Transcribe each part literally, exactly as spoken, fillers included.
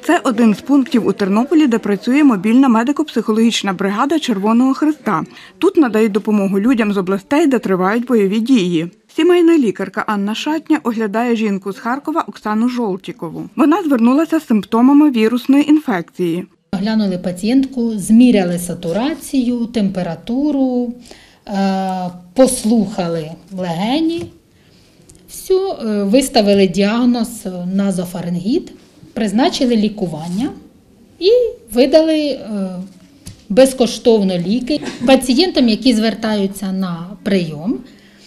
Це один з пунктів у Тернополі, де працює мобільна медико-психологічна бригада Червоного Хреста. Тут надають допомогу людям з областей, де тривають бойові дії. Сімейна лікарка Анна Шатня оглядає жінку з Харкова Оксану Жолтікову. Вона звернулася з симптомами вірусної інфекції. Оглянули пацієнтку, зміряли сатурацію, температуру, послухали легені. Все, виставили діагноз назофарингіт, призначили лікування і видали безкоштовно ліки. Пацієнтам, які звертаються на прийом,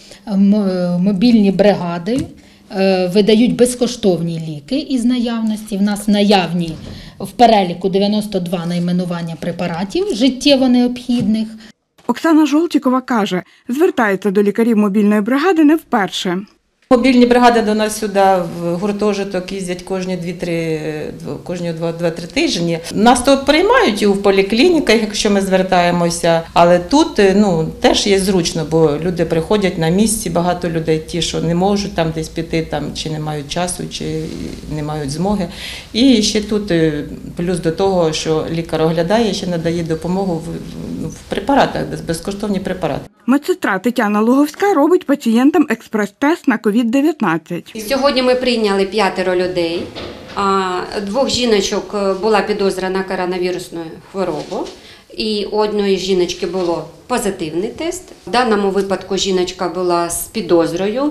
мобільні бригади видають безкоштовні ліки із наявності. В нас наявні в переліку дев'яносто два найменування препаратів життєво необхідних. Оксана Жолтікова каже, звертається до лікарів мобільної бригади не вперше. Мобільні бригади до нас сюди в гуртожиток їздять кожні дві-три, кожні два-три тижні. Нас тут приймають і в поліклініках, якщо ми звертаємося, але тут ну, теж є зручно, бо люди приходять на місці, багато людей ті, що не можуть там десь піти, там, чи не мають часу, чи не мають змоги. І ще тут плюс до того, що лікар оглядає, ще надає допомогу в, в препаратах, безкоштовні препарати. Медсестра Тетяна Луговська робить пацієнтам експрес-тест на ковід дев'ятнадцять. Сьогодні ми прийняли п'ятеро людей. Двох жіночок була підозра на коронавірусну хворобу. І у одної жіночки було позитивний тест. В даному випадку жіночка була з підозрою,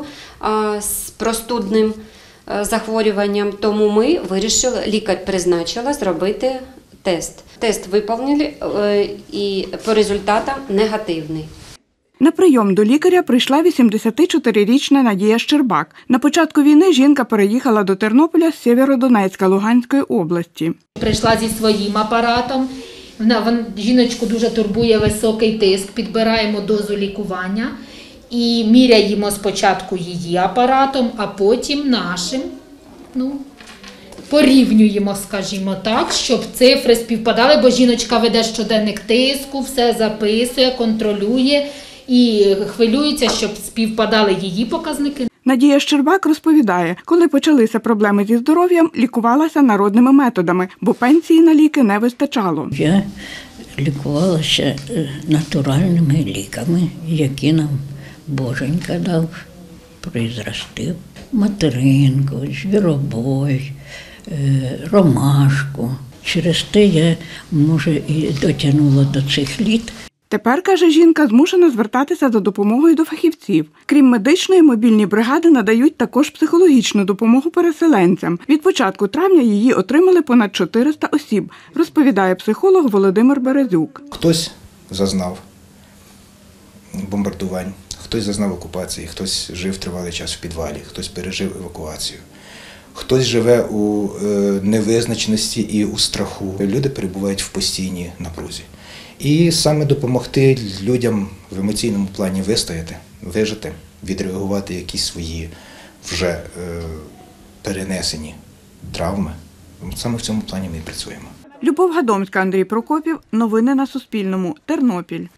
з простудним захворюванням. Тому ми вирішили, лікар призначила зробити тест. Тест виповнили і по результатам негативний. На прийом до лікаря прийшла вісімдесятичотирирічна Надія Щербак. На початку війни жінка переїхала до Тернополя з Сєвєродонецька Луганської області. Прийшла зі своїм апаратом. Вона, жіночку дуже турбує високий тиск, підбираємо дозу лікування і міряємо спочатку її апаратом, а потім нашим. Ну, порівнюємо, скажімо так, щоб цифри співпадали, бо жіночка веде щоденник тиску, все записує, контролює і хвилюється, щоб співпадали її показники. Надія Щербак розповідає, коли почалися проблеми зі здоров'ям, лікувалася народними методами, бо пенсії на ліки не вистачало. Я лікувалася натуральними ліками, які нам Боженька дав, призрастив. Материнку, звіробой, ромашку. Через те я, може, і дотягнула до цих літ. Тепер, каже жінка, змушена звертатися за допомогою до фахівців. Крім медичної, мобільні бригади надають також психологічну допомогу переселенцям. Від початку травня її отримали понад чотириста осіб, розповідає психолог Володимир Березюк. Хтось зазнав бомбардувань, хтось зазнав окупації, хтось жив тривалий час в підвалі, хтось пережив евакуацію. Хтось живе у невизначеності і у страху. Люди перебувають в постійній напрузі. І саме допомогти людям в емоційному плані вистояти, вижити, відреагувати якісь свої вже е, перенесені травми. Саме в цьому плані ми і працюємо. Любов Гадомська, Андрій Прокопів. Новини на Суспільному. Тернопіль.